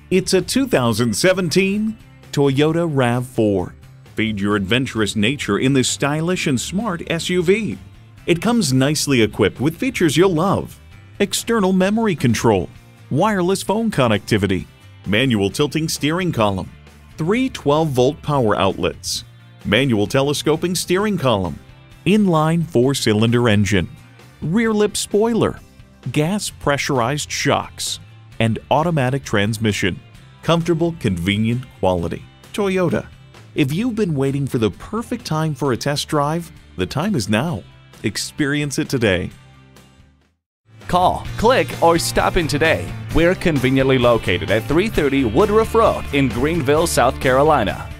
It's a 2017 Toyota RAV4. Feed your adventurous nature in this stylish and smart SUV. It comes nicely equipped with features you'll love: external memory control, wireless phone connectivity, manual tilting steering column, 3 12-volt power outlets, manual telescoping steering column, inline 4-cylinder engine, rear lip spoiler, gas pressurized shocks, and automatic transmission. Comfortable, convenient quality. Toyota. If you've been waiting for the perfect time for a test drive, the time is now. Experience it today. Call, click, or stop in today. We're conveniently located at 330 Woodruff Road in Greenville, South Carolina.